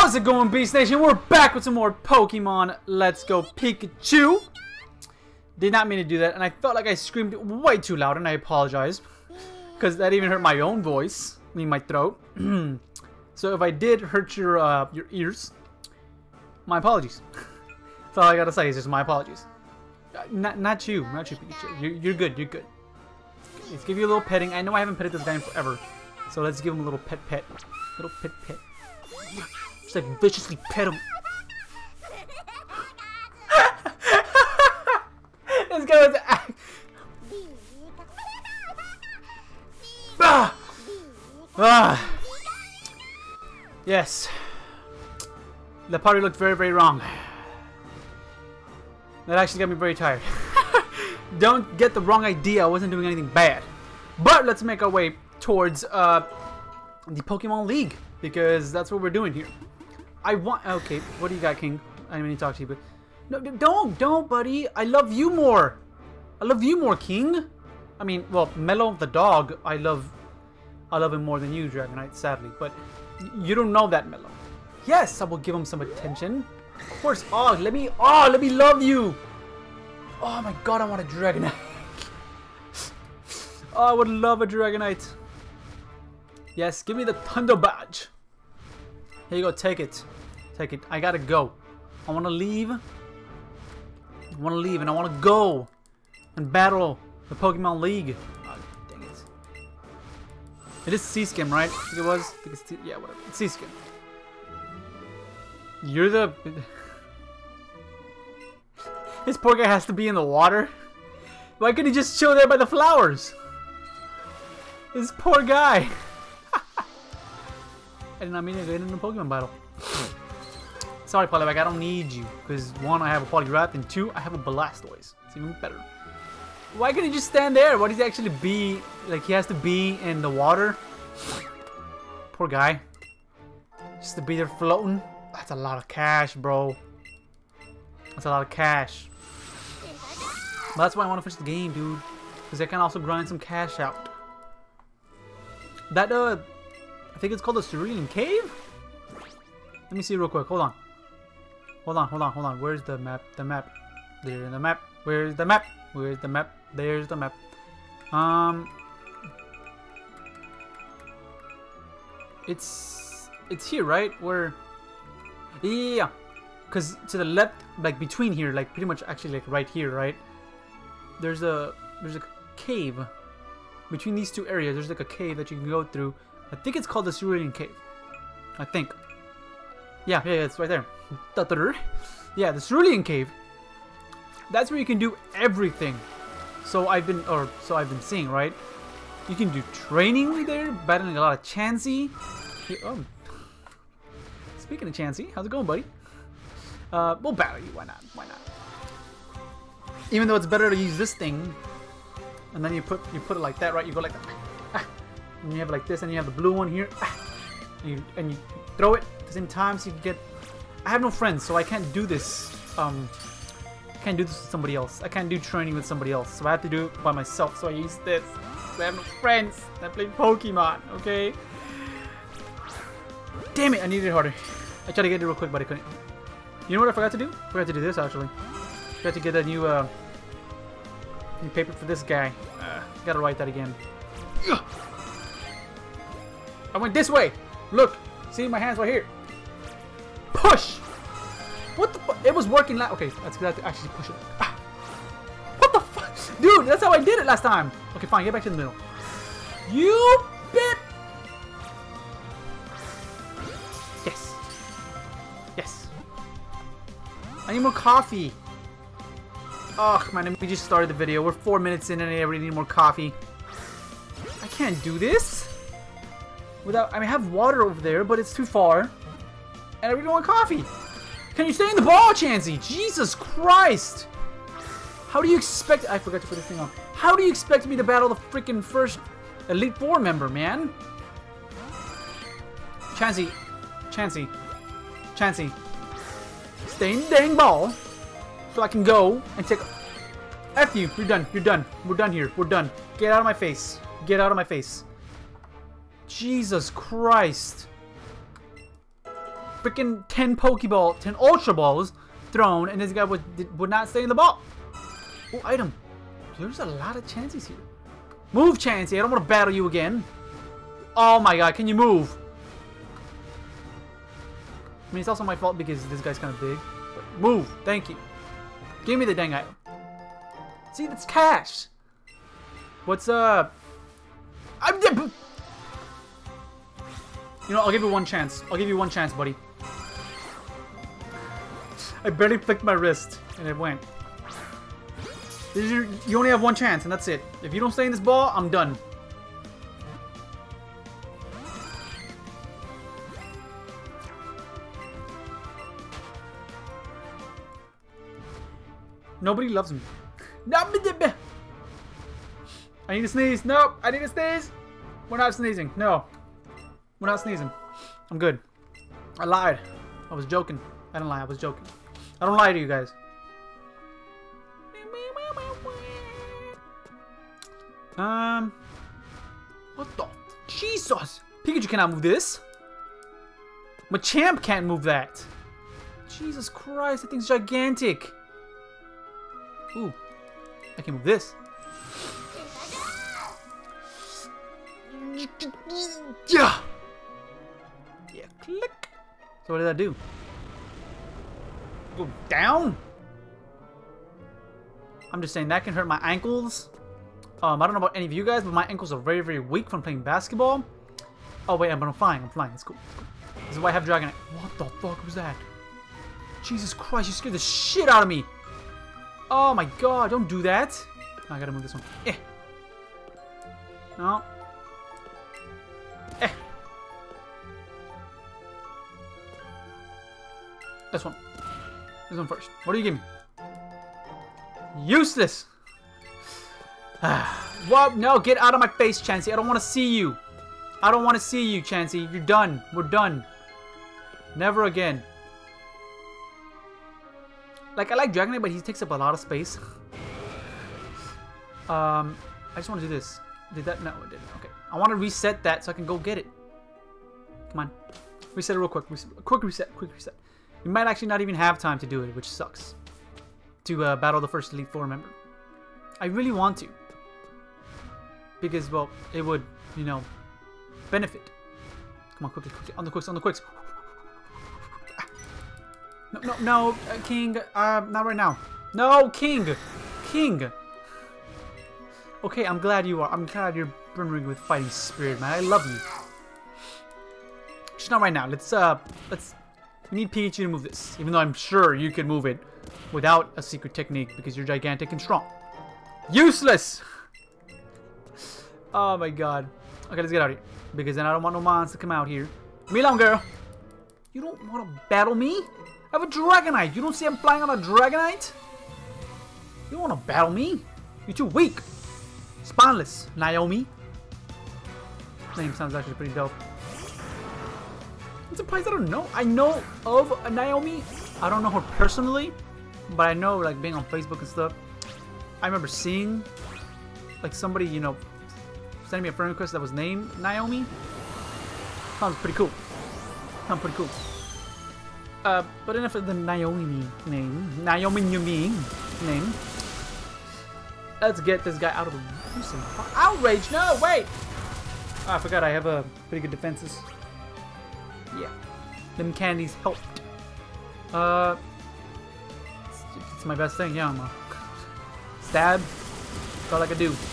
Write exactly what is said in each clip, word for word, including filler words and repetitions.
How's it going, Beast Nation? We're back with some more Pokemon. Let's go Pikachu. Did not mean to do that, and I felt like I screamed way too loud, and I apologize. Because that even hurt my own voice. I mean, my throat. So if I did hurt your, uh, your ears, my apologies. That's all I gotta say is just my apologies. Uh, not, not you. Not you, Pikachu. You're, you're good. You're good. Let's give you a little petting. I know I haven't petted this guy in forever. So let's give him a little pet pet. Little pet pet. Just like viciously pet him. This guy was act. Ah! Ah! Yes. The party looked very, very wrong. That actually got me very tired. Don't get the wrong idea. I wasn't doing anything bad. But let's make our way towards uh, the Pokemon League, because that's what we're doing here. I want. Okay, what do you got, King? I didn't mean to talk to you, but no, don't, don't, buddy. I love you more. I love you more, King. I mean, well, Mellow the dog. I love, I love him more than you, Dragonite. Sadly, but you don't know that, Mellow. Yes, I will give him some attention. Of course. Oh, let me. Oh, let me love you. Oh my God, I want a Dragonite. Oh, I would love a Dragonite. Yes, give me the Thunder Badge. Here you go, take it. Take it. I gotta go. I wanna leave. I wanna leave and I wanna go and battle the Pokemon League. Oh, dang it. It is Sea-Skim, right? I think it was. I think it's yeah, whatever. It's Sea-Skim. You're the... This poor guy has to be in the water. Why couldn't he just chill there by the flowers? This poor guy. I did not mean to get in a Pokemon battle. Sorry, Poliwag, I don't need you. Because one, I have a Poliwrath, and two, I have a Blastoise. It's even better. Why couldn't he just stand there? Why does he actually be... Like, he has to be in the water? Poor guy. Just to be there floating. That's a lot of cash, bro. That's a lot of cash. But that's why I want to finish the game, dude. Because I can also grind some cash out. That, uh... I think it's called the Cerulean Cave? Let me see real quick. Hold on. Hold on, hold on, hold on. Where's the map? The map. There's the map. Where's the map? Where's the map? There's the map. Um... It's... It's here, right? Where... Yeah. Because to the left, like between here, like pretty much actually like right here, right? There's a... There's a cave. Between these two areas, there's like a cave that you can go through. I think it's called the Cerulean Cave. I think. Yeah, yeah, yeah, it's right there. Yeah, the Cerulean Cave. That's where you can do everything. So I've been, or so I've been seeing, right? You can do training there, battling a lot of Chansey. Yeah, oh. Speaking of Chansey, how's it going, buddy? Uh, we'll battle you. Why not? Why not? Even though it's better to use this thing, and then you put you put it like that, right? You go like that. Ah. And you have it like this, and you have the blue one here. Ah. And, you, and you throw it at the same time, so you can get... I have no friends, so I can't do this. Um, I can't do this with somebody else. I can't do training with somebody else, so I have to do it by myself. So I use this. I have no friends. I play Pokemon, okay? Damn it, I needed it harder. I tried to get it real quick, but I couldn't. You know what I forgot to do? I forgot to do this, actually. I forgot to get a new, uh... new paper for this guy. Uh, gotta write that again. I went this way. Look, see my hands right here. Push. What the fuck? It was working. La okay, that's good. I have to actually push it. Ah. What the fuck, dude? That's how I did it last time. Okay, fine. Get back to the middle. You bit. Yes. Yes. I need more coffee. Oh man, we just started the video. We're four minutes in, and I already need more coffee. I can't do this. Without, I mean, I have water over there, but it's too far. And I really want coffee. Can you stay in the ball, Chansey? Jesus Christ! How do you expect... I forgot to put this thing on. How do you expect me to battle the freaking first Elite Four member, man? Chansey. Chansey. Chansey. Stay in the dang ball. So I can go and take... F you. You're done. You're done. We're done here. We're done. Get out of my face. Get out of my face. Jesus Christ. freaking ten Pokeball, ten Ultra Balls thrown, and this guy would would not stay in the ball. Oh, item. There's a lot of chances here. Move, Chansey. I don't want to battle you again. Oh my god, can you move? I mean, it's also my fault because this guy's kind of big. But move. Thank you. Give me the dang item. See, that's cash. What's up? I'm dead. You know, I'll give you one chance. I'll give you one chance, buddy. I barely flicked my wrist, and it went. This is your, you only have one chance, and that's it. If you don't stay in this ball, I'm done. Nobody loves me. I need to sneeze. Nope, I need to sneeze. We're not sneezing. No. We're not sneezing. I'm good. I lied. I was joking. I don't lie. I was joking. I don't lie to you guys. Um. What the? Jesus! Pikachu cannot move this. Machamp can't move that. Jesus Christ, that thing's gigantic. Ooh. I can move this. Yeah. Yeah. Click. So what did that do? Go down? I'm just saying that can hurt my ankles. Um, I don't know about any of you guys, but my ankles are very, very weak from playing basketball. Oh wait, but I'm flying. I'm flying. It's cool. It's cool. This is why I have Dragonite. What the fuck was that? Jesus Christ! You scared the shit out of me. Oh my god! Don't do that. Oh, I gotta move this one. Eh. No. Eh. This one. This one first. What do you give me? Useless! What? No, get out of my face, Chansey. I don't want to see you. I don't want to see you, Chansey. You're done. We're done. Never again. Like, I like Dragonite, but he takes up a lot of space. um, I just want to do this. Did that? No, it didn't. Okay. I want to reset that so I can go get it. Come on. Reset it real quick. Reset, quick reset. Quick reset. We might actually not even have time to do it, which sucks. To uh, battle the first Elite Four member. I really want to. Because, well, it would, you know, benefit. Come on, quickly, quickly. On the quicks, on the quicks. No, no, no, uh, King. Uh, not right now. No, King. King. Okay, I'm glad you are. I'm glad you're brimming with fighting spirit, man. I love you. Just not right now. Let's, uh, let's... We need Pikachu to move this. Even though I'm sure you can move it without a secret technique because you're gigantic and strong. Useless! Oh my god. Okay, let's get out of here. Because then I don't want no mons to come out here. Leave me alone, girl. You don't want to battle me? I have a Dragonite. You don't see I'm flying on a Dragonite? You don't want to battle me? You're too weak. Spineless, Naomi. Name sounds actually pretty dope. I'm surprised I don't know. I know of a Naomi. I don't know her personally. But I know, like, being on Facebook and stuff. I remember seeing, like, somebody, you know, sending me a friend request that was named Naomi. Sounds pretty cool. Sounds pretty cool. Uh, but enough of the Naomi name. Naomi Yumi name. Let's get this guy out of the way. Outrage! No, wait! Oh, I forgot I have a uh, pretty good defenses. Yeah. Them candies helped. Uh, it's, it's my best thing, yeah, I'm a stab. That's all I can do.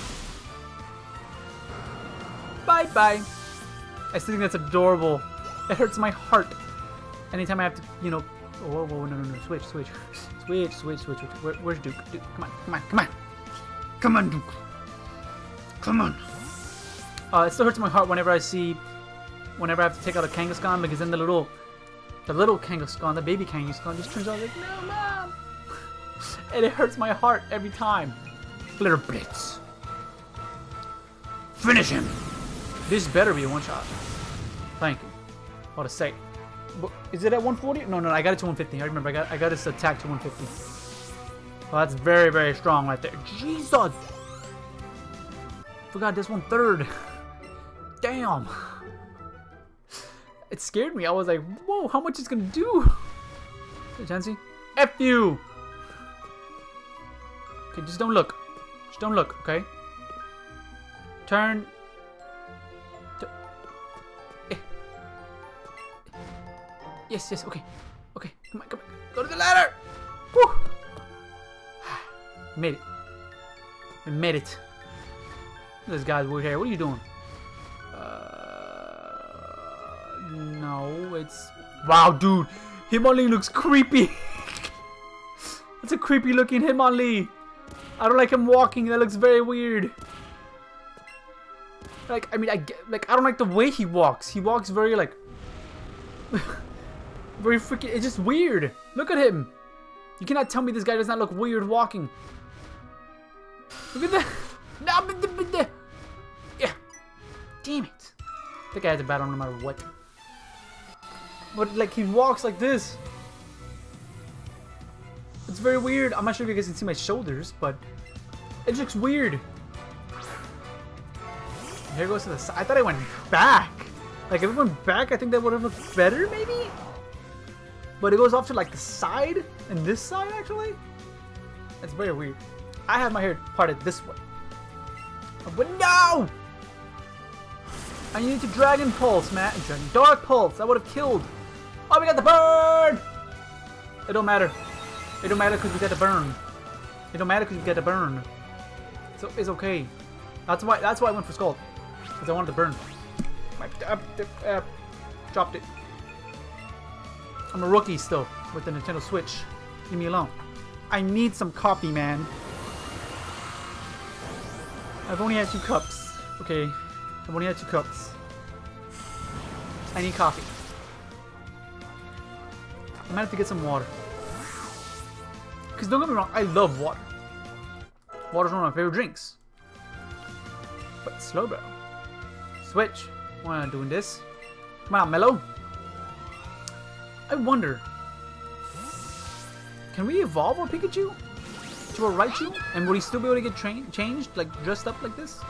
Bye bye. I still think that's adorable. It hurts my heart. Anytime I have to, you know. Whoa, whoa, no, no, no. Switch, switch. Switch, switch, switch, switch. Where, where's Duke? Duke? Come on, come on, come on. Come on, Duke. Come on. Uh, it still hurts my heart whenever I see. Whenever I have to take out a Kangaskhan because then the little. The little Kangaskhan, the baby Kangaskhan just turns out like, no, mom. And it hurts my heart every time. Glitter Blitz. Finish him. This better be a one shot. Thank you. What a say. Is it at one forty? No, no, I got it to one fifty. I remember I got I got this attack to one fifty. Well, that's very, very strong right there. Jesus. Forgot this one third. Damn. It scared me. I was like, whoa, how much is gonna do? Hey, Chansey. F you! Okay, just don't look. Just don't look, okay? Turn. T eh. Yes, yes, okay. Okay, come on, come on. Go to the ladder! Woo! Made it. I made it. This guy's weird hair. What are you doing? Uh, no, it's... Wow, dude. Hitmonlee looks creepy. That's a creepy looking Hitmonlee. I don't like him walking. That looks very weird. Like, I mean, I get, like, I don't like the way he walks. He walks very, like... very freaking... It's just weird. Look at him. You cannot tell me this guy does not look weird walking. Look at that. No, but the, but the, yeah. Damn it. The guy has a battle no matter what. But like he walks like this. It's very weird. I'm not sure if you guys can see my shoulders, but it looks weird. Here goes to the side. I thought I went back. Like if it went back, I think that would have looked better, maybe. But it goes off to like the side and this side actually. That's very weird. I have my hair parted this way. But no! I need to Dragon Pulse, man. Dragon Dark Pulse. That would have killed. Oh, we got the burn! It don't matter. It don't matter because we got the burn. It don't matter because we got the burn. So it's okay. That's why. That's why I went for Skull. Because I wanted the burn. Uh, uh, dropped it. I'm a rookie still with the Nintendo Switch. Leave me alone. I need some coffee, man. I've only had two cups. Okay. I've only had two cups. I need coffee. I might have to get some water. Because don't get me wrong, I love water. Water's one of my favorite drinks. But slow, bro. Switch. Why am I doing this? Come on, Mellow. I wonder. Can we evolve our Pikachu to a Raichu? And will he still be able to get tra changed? Like, dressed up like this?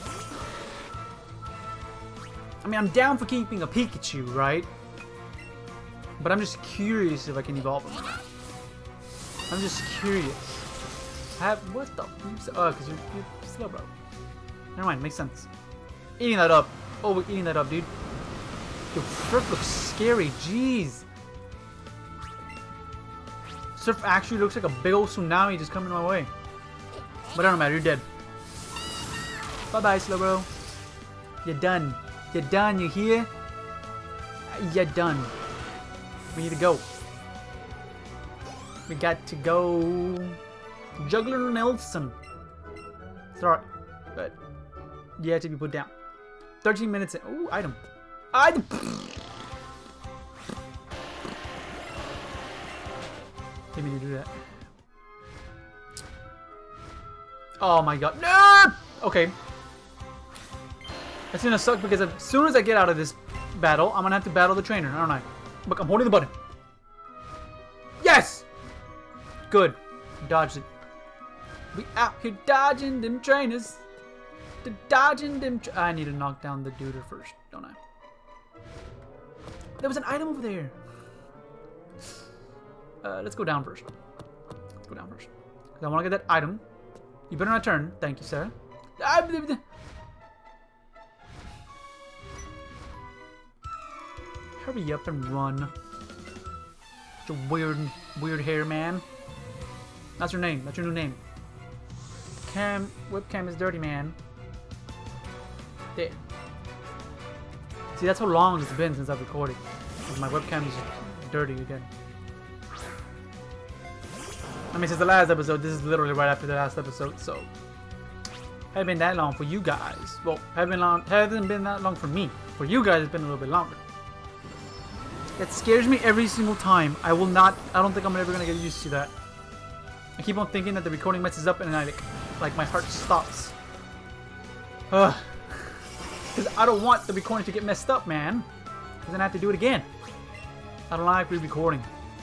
I mean, I'm down for keeping a Pikachu, right? But I'm just curious if I can evolve him or not. I'm just curious. Have, what the? Oh, because you're, you're slow, bro. Never mind, makes sense. Eating that up. Oh, we're eating that up, dude. Yo, Surf looks scary. Jeez. Surf actually looks like a big old tsunami just coming my way. But it don't matter, you're dead. Bye-bye, Slowbro. You're done. You're done, you hear? You're done. We need to go. We got to go. Juggler Nelson. Sorry, but you have to be put down. thirteen minutes in. Ooh, item. Item! Maybe you do that. Oh my god. No! Okay. That's gonna suck because as soon as I get out of this battle, I'm gonna have to battle the trainer, aren't I? Look, I'm holding the button. Yes! Good. Dodged it. We out here dodging them trainers. The dodging them tra I need to knock down the dude first, don't I? There was an item over there. Uh, let's go down first. Let's go down first. Because I want to get that item. You better not turn. Thank you, sir. Hurry up and run. It's a weird, weird hair, man. That's your name. That's your new name. Cam, webcam is dirty, man. There. See, that's how long it's been since I've recorded. My webcam is dirty again. I mean, since the last episode, this is literally right after the last episode, so hasn't been that long for you guys. Well, haven't been long, hasn't been that long for me. For you guys, it's been a little bit longer. It scares me every single time. I will not. I don't think I'm ever gonna get used to that. I keep on thinking that the recording messes up, and then I like, like my heart stops. Ugh. Because I don't want the recording to get messed up, man. Because then I have to do it again. I don't like re-recording.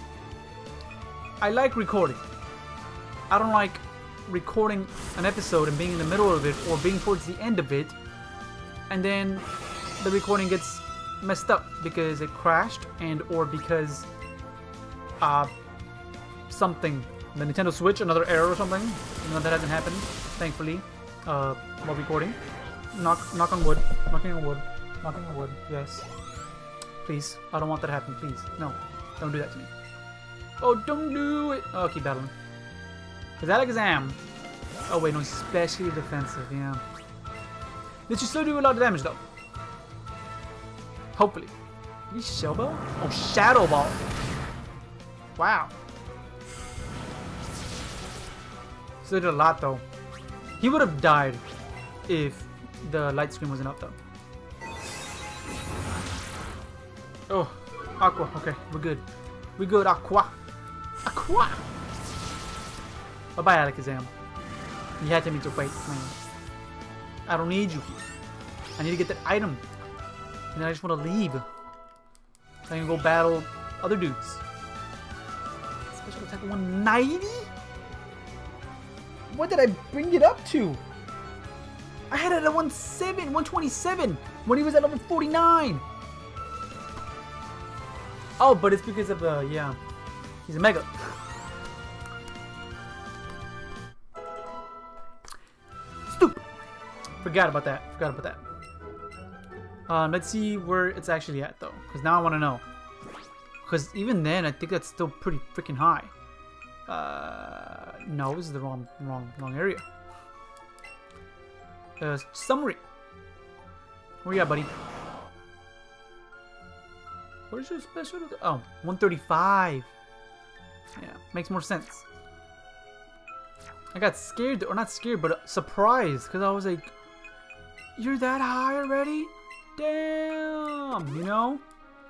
I like recording. I don't like recording an episode and being in the middle of it or being towards the end of it, and then the recording gets messed up because it crashed and or because uh something. The Nintendo Switch, another error or something. You know, that hasn't happened, thankfully, uh, while recording. Knock, knock on wood. Knocking on wood. Knocking on wood. Yes. Please. I don't want that to happen. Please. No. Don't do that to me. Oh, don't do it. Oh, keep battling. Is that exam? Oh, wait, no. Especially defensive. Yeah. This should still do a lot of damage, though. Hopefully. Is he Shell Ball? Oh, Shadow Ball. Wow. So they did a lot, though. He would have died if the light screen wasn't up, though. Oh, Aqua. Okay, we're good. We're good, Aqua. Aqua! Bye-bye, Alakazam. You had to meet your fate, man. I don't need you here. I need to get that item. And then I just want to leave. So I can go battle other dudes. Special attack one ninety? What did I bring it up to? I had it at one seven, one twenty-seven when he was at level forty-nine. Oh, but it's because of the, uh, yeah. He's a Mega. Stupid. Forgot about that. Forgot about that. Um, let's see where it's actually at, though. Because now I want to know. Because even then, I think that's still pretty freaking high. Uh, no, this is the wrong, wrong, wrong area. Uh, summary. Where you at, buddy? Where's your special? Oh, one thirty-five. Yeah, makes more sense. I got scared, or not scared, but surprised, because I was like, "You're that high already? Damn!" You know,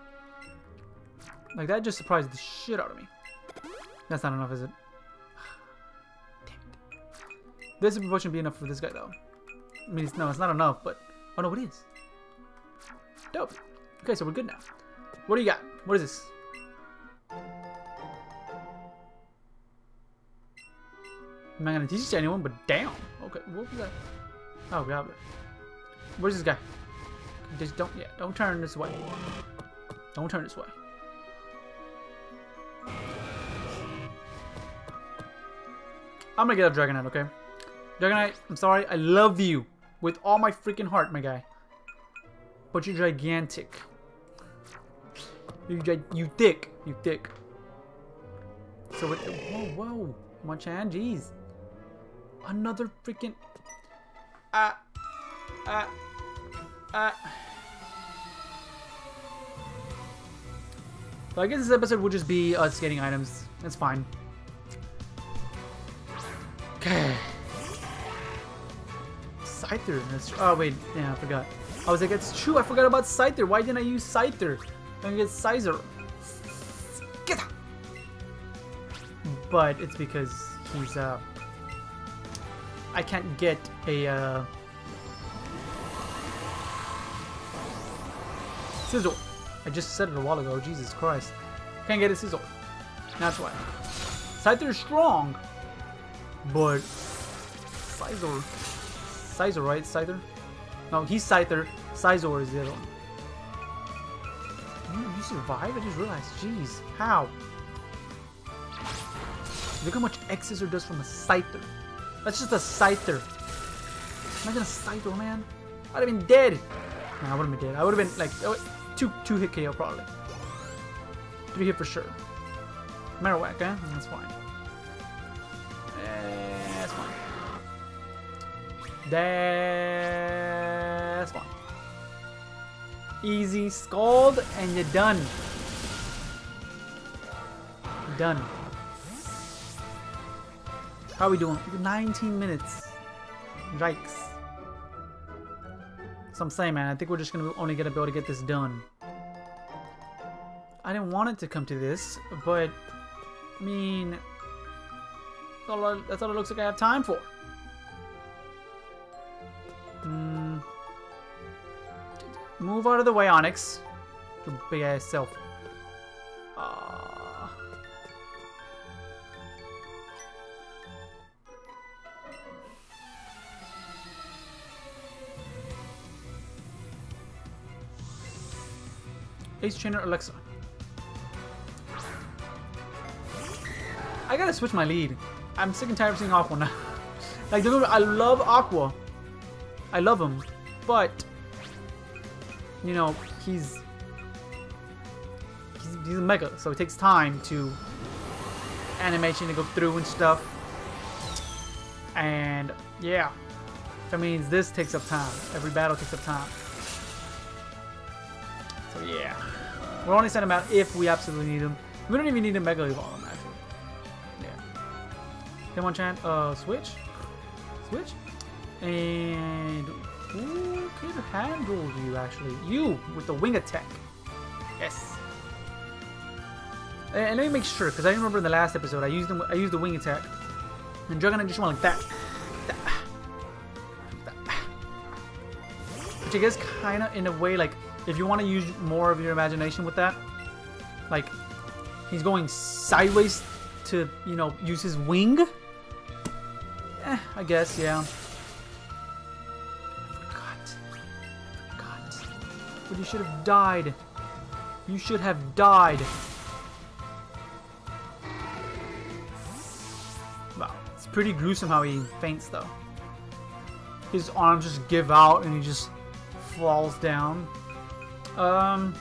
like that just surprised the shit out of me. That's not enough, is it? Damn it. This proportion should be enough for this guy, though. I mean, it's, no, it's not enough, but... Oh, no, it is. Dope. Okay, so we're good now. What do you got? What is this? I'm not going to teach it to anyone, but damn. Okay, what was that? Oh, got it. Where's this guy? Just don't... Yeah, don't turn this way. Don't turn this way. I'm gonna get a Dragonite, okay? Dragonite, I'm sorry. I love you with all my freaking heart, my guy. But you're gigantic. You you thick. You thick. So, it, whoa, whoa. One-chan, jeez. Another freaking... Ah. Ah. Ah. So I guess this episode will just be us getting items. That's fine. Okay. Scyther. That's, oh wait, yeah, I forgot. I was like, it's true. I forgot about Scyther. Why didn't I use Scyther? I'm gonna get Scyther. But it's because he's uh. I can't get a uh. Sizzle. I just said it a while ago. Jesus Christ. Can't get a Sizzle. That's why. Scyther is strong. But Scyther, Scyther, right? Scyther? No, he's Scyther. Scyther is the other one. You, you survived? I just realized. Jeez, how? Look how much X-Scissor does from a Scyther. That's just a Scyther. Imagine a Scyther, man. I'd have been dead. Nah, I wouldn't have been dead. I would have been like two, two hit K O probably. Three hit for sure. Marowak, eh? That's fine. That's fine. That's fine. Easy Scald, and you're done. Done. How are we doing? nineteen minutes. Yikes. So I'm saying, man, I think we're just gonna only gonna be able to get this done. I didn't want it to come to this, but I mean, that's all, I, that's all it looks like I have time for. Mm. Move out of the way, Onyx. Your big ass self. Uh. Ace Trainer Alexa. I gotta switch my lead. I'm sick and tired of seeing Aqua now. Like, I love Aqua. I love him. But, you know, he's, he's, he's a Mega. So it takes time to animation to go through and stuff. And, yeah. That means this takes up time. Every battle takes up time. So, yeah. We'll only send him out if we absolutely need him. We don't even need a Mega Evolve him, actually. Come on, Chan. Uh, switch. Switch. And who could handle you, actually? You, with the wing attack. Yes. And let me make sure, because I remember in the last episode, I used them. I used the wing attack. And Dragonite just went like that. that. that. Which I guess kind of, in a way, like, if you want to use more of your imagination with that, like, he's going sideways to, you know, use his wing. Eh, I guess, yeah. I forgot. I forgot. But you should have died. You should have died. Wow. It's pretty gruesome how he faints, though. His arms just give out and he just falls down. Um...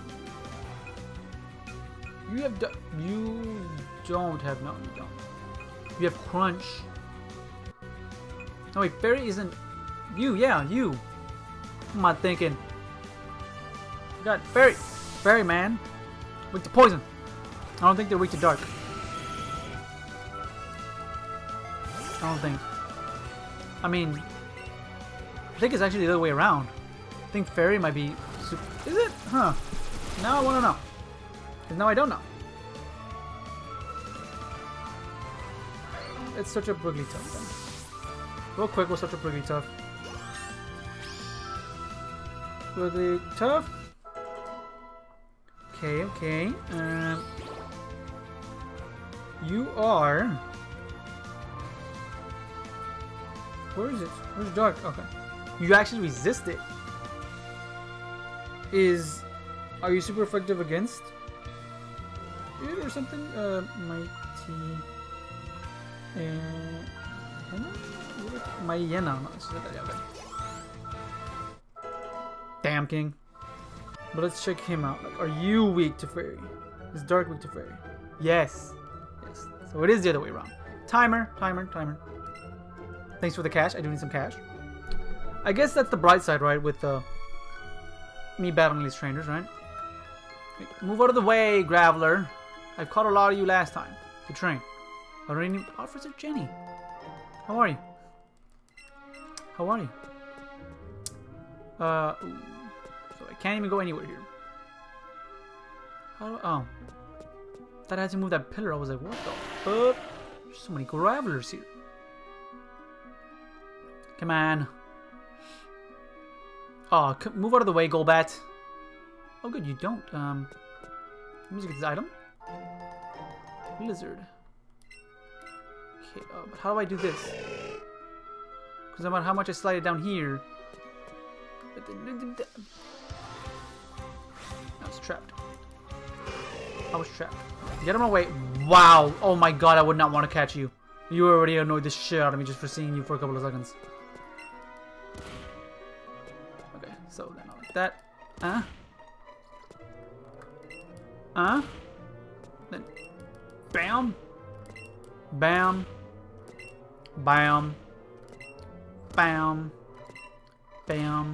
You have... You don't have... No, you don't. You have Crunch. No, wait, Fairy isn't... You, yeah, you. What am I thinking? You got Fairy. Fairy, man. Weak to poison. I don't think they're weak to dark. I don't think. I mean... I think it's actually the other way around. I think Fairy might be... Super... Is it? Huh. Now I want to know. Because now I don't know. It's such a Wigglytuff then. Real quick, we'll search up Wigglytuff. Wigglytuff. Okay, okay. Um, you are... Where is it? Where's Dark? Okay. You actually resist it. Is... Are you super effective against it or something? Uh, Mighty... And... My Yena. Damn King. But let's check him out. Like, are you weak to Fairy? Is Dark weak to Fairy? Yes. Yes. So it is the other way around. Timer, timer, timer. Thanks for the cash. I do need some cash. I guess that's the bright side, right? With uh, me battling these trainers, right? Like, move out of the way, Graveler. I've caught a lot of you last time. To train. I don't even... Officer Jenny. How are you? How are you? Uh, ooh. So I can't even go anywhere here. How do I, oh. Thought I had to move that pillar. I was like, what the fuck? There's so many Gravelers here. Come on. Oh, move out of the way, Golbat. Oh, good, you don't. Um, let me just get this item. Lizard. Okay, uh, but how do I do this? Because no matter how much I slide it down here, I was trapped. I was trapped. Get him away. Wow. Oh my god, I would not want to catch you. You already annoyed the shit out of me just for seeing you for a couple of seconds. Okay, so then I like that. Huh? Huh? Then bam. Bam. Bam. Bam. Bam.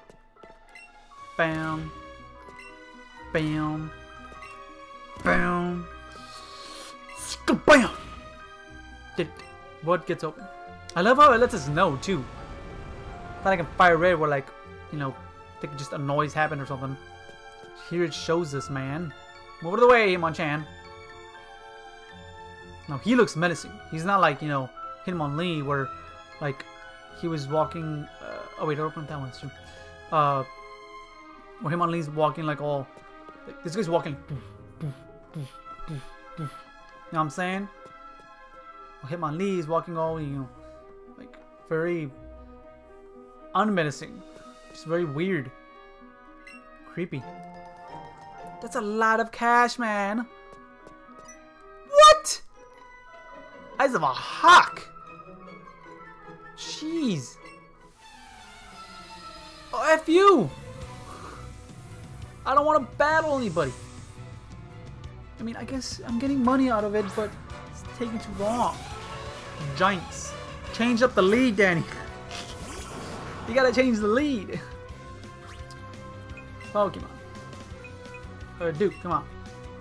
Bam. Bam. Bam. Bam. Did what gets open? I love how it lets us know too. Not like in Fire Red where like, you know, I think just a noise happened or something. Here it shows us, man. Move out of the way, Hitmonchan. No, he looks menacing. He's not like, you know, Hitmonlee where like he was walking uh, oh wait, I opened that one too. Uh where Hitmonlee's walking like all like, this guy's walking. You know what I'm saying? Well, Hitmonlee is walking all, you know, like very unmenacing. Just very weird. Creepy. That's a lot of cash, man. What? Eyes of a hawk. Jeez. Oh, F you. I don't want to battle anybody. I mean, I guess I'm getting money out of it, but it's taking too long. Giants. Change up the lead, Danny. You gotta change the lead. Pokemon. Uh, Duke, come on.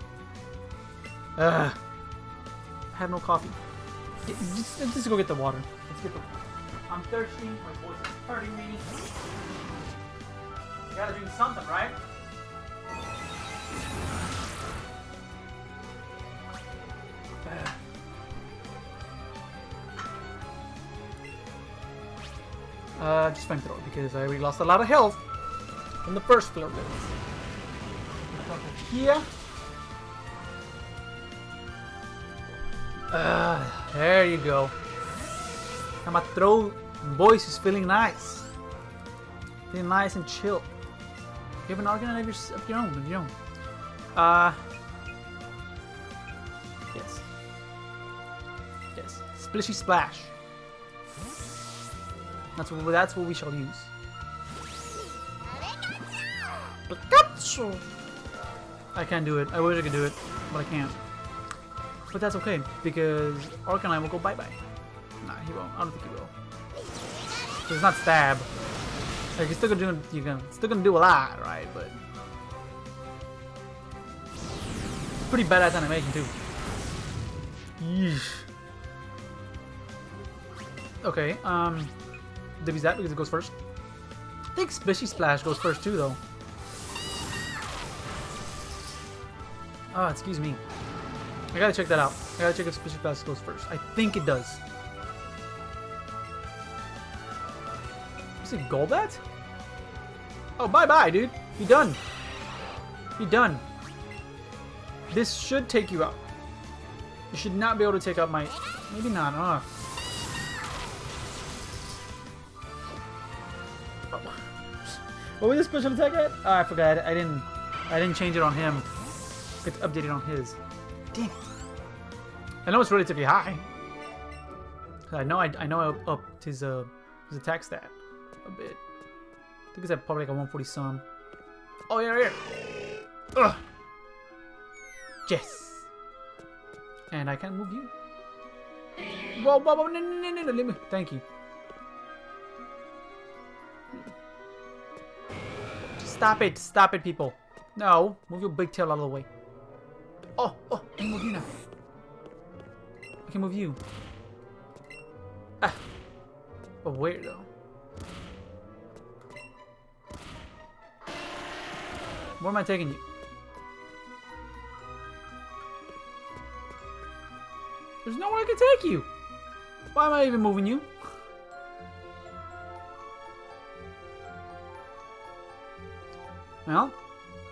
Ugh. I have no coffee. Get, just, just go get the water. Let's get the water. I'm thirsty. My voice is hurting me. You gotta do something, right? Uh, just flamethrower because I already lost a lot of health from the first flare blitz. Here. Uh, there you go. And my throat and voice is feeling nice. Feeling nice and chill. You have an Arcanine of your, of your own, of your own. Uh, yes. Yes. Splishy Splash. That's what, that's what we shall use. Pikachu! I can't do it. I wish I could do it, but I can't. But that's okay, because Arcanine will go bye-bye. Nah, he won't. I don't think he will. So it's not stab. Like, he's still gonna do, you're gonna, still gonna do a lot, right? But pretty badass animation too. Yeesh. Okay, um, W's that because it goes first. I think Splishy Splash goes first too, though. Oh, excuse me. I gotta check that out. I gotta check if Splishy Splash goes first. I think it does. Is it Golbat? Oh, bye-bye, dude. You done. You done. This should take you out. You should not be able to take out my... Maybe not, huh? What was the special attack at? Oh, I forgot. I didn't. I didn't change it on him. It's updated on his. Damn it! I know it's relatively high. I know. I, I know. I upped his uh his attack stat a bit. I think it's at probably like a one forty some. Oh yeah, right here. Ugh. Yes. And I can't move you. Whoa, whoa, whoa! No, no, no, no, no! Let me. Thank you. Stop it! Stop it, people! No! Move your big tail out of the way. Oh! Oh! I can move you now. I can move you. Ah! But where, though? Where am I taking you? There's nowhere I can take you! Why am I even moving you? Well,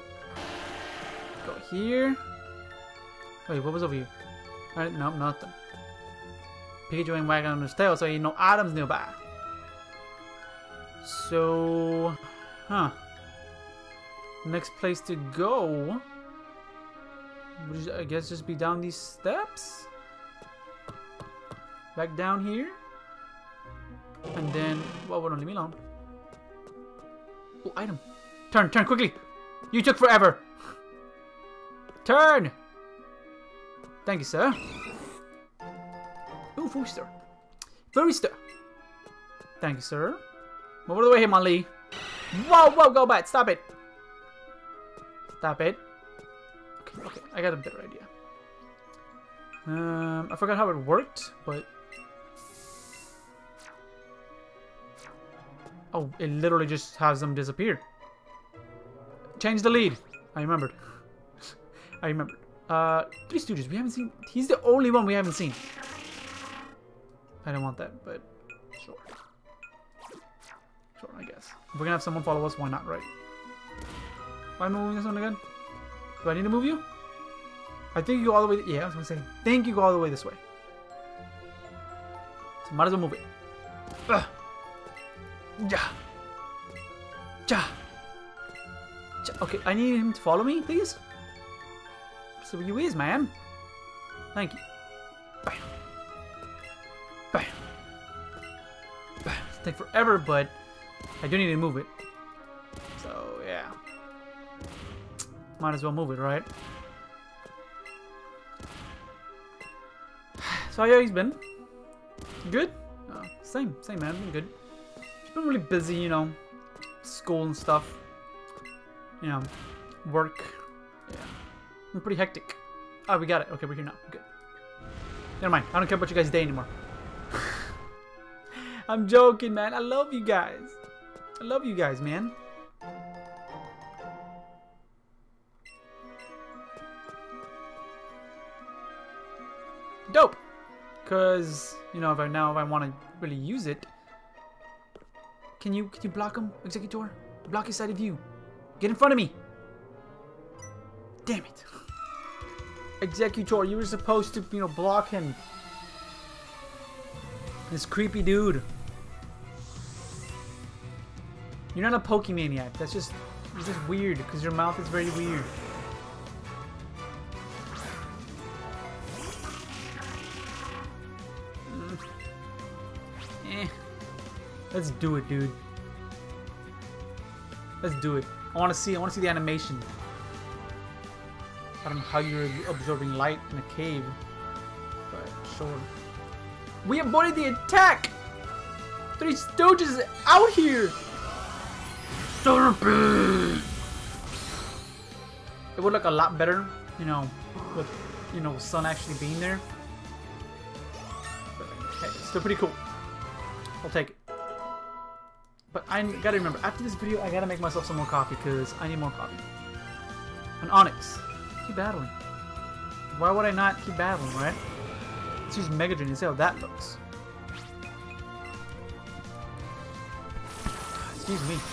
go here. Wait, what was over here? Alright, no, nothing. Pikachu ain't wagging on his tail, so ain't no items nearby. So, huh? Next place to go would, I guess, just be down these steps. Back down here, and then, well, don't leave me alone. Oh, item. Turn, turn quickly! You took forever! Turn! Thank you, sir. Ooh, Fooster. Fooster! Thank you, sir. Move out of the way, Hitmonlee. Whoa, whoa, go back! Stop it! Stop it. Okay, okay, I got a better idea. Um, I forgot how it worked, but... Oh, it literally just has them disappear. Change the lead. I remembered. I remembered. Uh, Three Stooges. We haven't seen. He's the only one we haven't seen. I don't want that, but sure. Sure, I guess. If we're gonna have someone follow us, why not, right? Why am I moving this one again? Do I need to move you? I think you go all the way. Yeah, I was gonna say. I think you go all the way this way. So might as well move it. Ugh. Ja. Ja. Okay, I need him to follow me, please. So you is, man. Thank you. Bam. Bam. Bam. It'll take forever, but I do need to move it. So, yeah. Might as well move it, right? So, how you been? Good? Uh, same, same, man. Been good. Just been really busy, you know. School and stuff. You know, work. Yeah. Been pretty hectic. Oh, we got it. Okay, we're here now. Good. Never mind. I don't care about you guys' day anymore. I'm joking, man. I love you guys. I love you guys, man. Dope. Because, you know, if I now if I want to really use it, can you can you block him, Executor? Block his side of view. Get in front of me. Damn it. Executor, you were supposed to, you know, block him. This creepy dude. You're not a Pokemaniac. That's just, it's just weird because your mouth is very weird. Mm. Eh. Let's do it, dude. Let's do it. I want to see. I want to see the animation. I don't know how you're absorbing light in a cave, but sure. We avoided the attack. Three Stooges is out here. It would look a lot better, you know, with, you know, sun actually being there. But hey, it's still pretty cool. I'll take it. But I gotta remember, after this video, I gotta make myself some more coffee because I need more coffee. An Onyx. Keep battling. Why would I not keep battling, right? Let's use Mega Drain and see how that looks. Excuse me.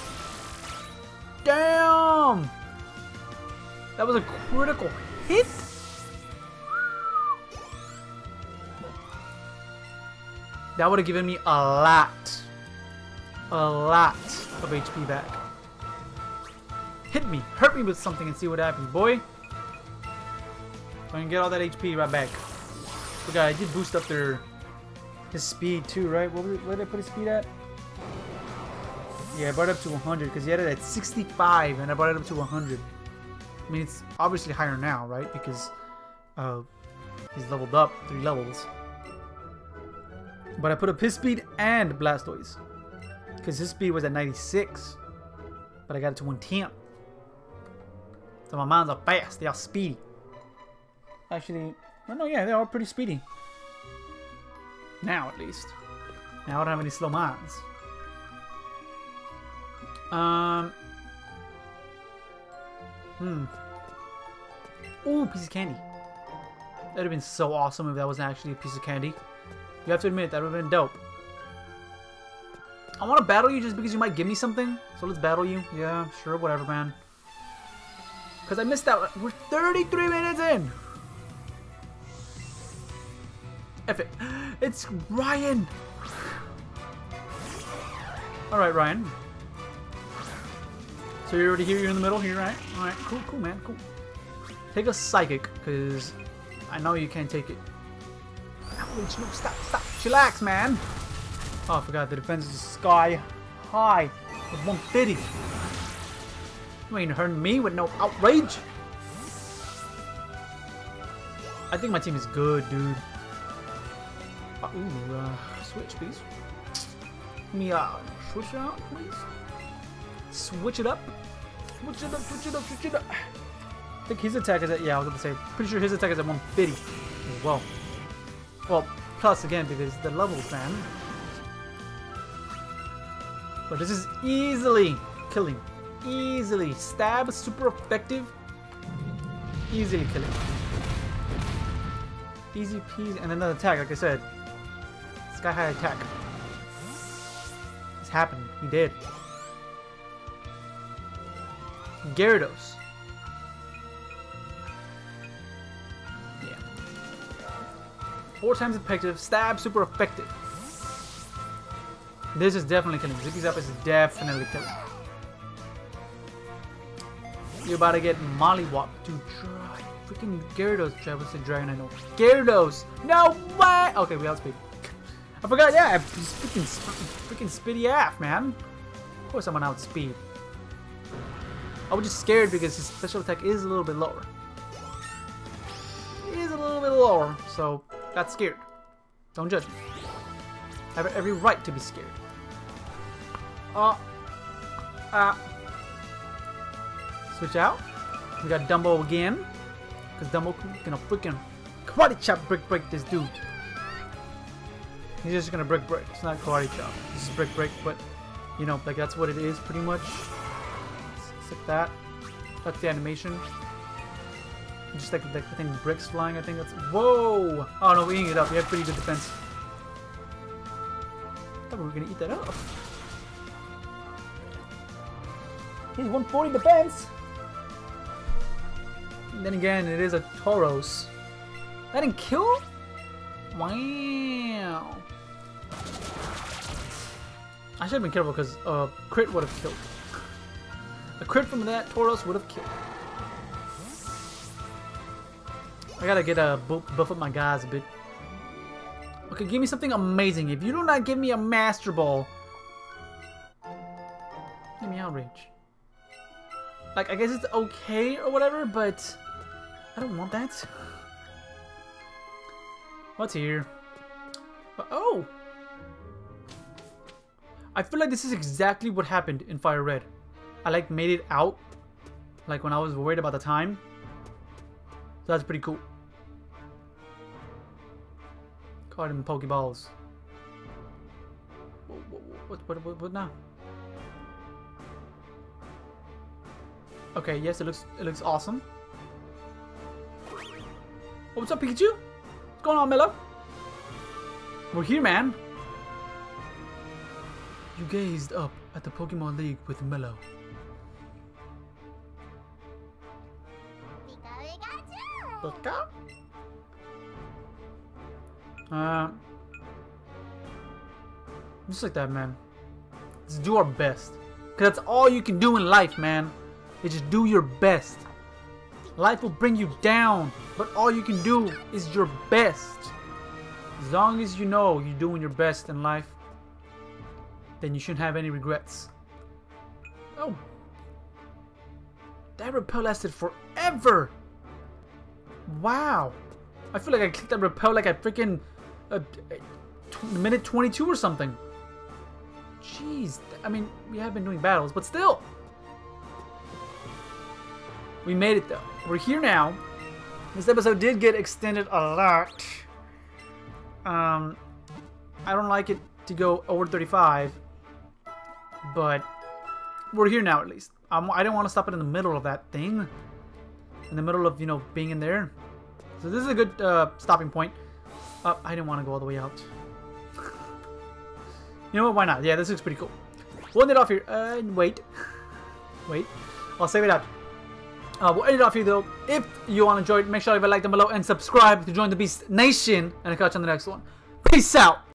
Damn! That was a critical hit? That would have given me a lot. A lot of H P back. Hit me. Hurt me with something and see what happens, boy. So I can get all that H P right back. Okay, I did boost up their his speed too, right? What, where did I put his speed at? Yeah, I brought it up to one hundred because he had it at sixty-five and I brought it up to one hundred. I mean, it's obviously higher now, right? Because uh, he's leveled up three levels. But I put up his speed and Blastoise. Because his speed was at ninety-six. But I got it to one ten. So my mines are fast. They are speedy. Actually, well, no, yeah, they are pretty speedy. Now, at least. Now I don't have any slow mines. Um. Hmm. Ooh, piece of candy. That would have been so awesome if that was actually a piece of candy. You have to admit, that would have been dope. I want to battle you just because you might give me something. So let's battle you. Yeah, sure, whatever, man. Because I missed out. We're thirty-three minutes in. F it. It's Ryan. Alright, Ryan. So you're already here, you're in the middle here, right? Alright, cool, cool, man, cool. Take a Psychic, because I know you can't take it. Ouch, no, stop, stop. Chillax, man. Oh, I forgot, the defense is sky high with one fifty. You ain't hurting me with no outrage. I think my team is good, dude. Uh, ooh, uh, switch, please. Let me, uh, switch it out, please. Switch it up. Switch it up, switch it up, switch it up. I think his attack is at, yeah, I was going to say, pretty sure his attack is at one fifty as well. Well, plus again, because the levels, man. But this is easily killing. Easily. Stab, super effective. Easily killing. Easy peasy. And another attack, like I said. Sky high attack. It's happened. He did. Gyarados. Yeah. Four times effective. Stab, super effective. This is definitely killing. Zippy Zap is definitely killing. You're about to get mollywopped to try. freaking Gyarados. I would say Dragon, I know. Gyarados! No way! Okay, we outspeed. I forgot, yeah, I freaking, freaking Spitty Af, man. Of course I'm on outspeed. I was just scared because his special attack is a little bit lower. It is a little bit lower, so got scared. Don't judge me. I have every right to be scared. Oh. Ah. Switch out. We got Dumbo again. Because Dumbo gonna freaking karate chop brick break this dude. He's just gonna brick break. It's not karate chop. This is brick break, but you know, like that's what it is pretty much. It's, it's like that. That's the animation. Just like the thing bricks flying, I think that's. Whoa! Oh no, we eating it up. We have pretty good defense. I thought we were gonna eat that up. He's one forty defense! And then again, it is a Tauros. That didn't kill? Wow. I should have been careful because a uh, crit would have killed. A crit from that Tauros would have killed. I gotta get a buff, buff up my guys a bit. Okay, give me something amazing. If you do not give me a Master Ball, give me Outrage. Like, I guess it's okay or whatever, but I don't want that. What's here? Oh! I feel like this is exactly what happened in Fire Red. I like made it out, like when I was worried about the time. So that's pretty cool. Caught him Pokeballs. What, what, what, what, what now? Okay, yes, it looks it looks awesome. Oh, what's up, Pikachu? What's going on, Mello? We're here, man. You gazed up at the Pokemon League with Mello. Pikachu? Uh, just like that, man. Let's do our best. Cause that's all you can do in life, man. Is just do your best. Life will bring you down, but all you can do is your best. As long as you know you're doing your best in life, then you shouldn't have any regrets. Oh, that repel lasted forever. Wow, I feel like I clicked that repel like I freaking uh, minute twenty-two or something. Jeez, I mean, we have been doing battles, but still. We made it though. We're here now. This episode did get extended a lot. Um, I don't like it to go over thirty-five, but we're here now at least. Um, I don't want to stop it in the middle of that thing. In the middle of, you know, being in there. So this is a good uh, stopping point. Uh, I didn't want to go all the way out. You know what? Why not? Yeah, this looks pretty cool. We'll end it off here. Uh, wait. Wait. I'll save it out. Uh, we'll end it off here though. If you want to enjoy it, make sure to leave a like down below and subscribe to join the Beast Nation. And I'll catch you on the next one. Peace out.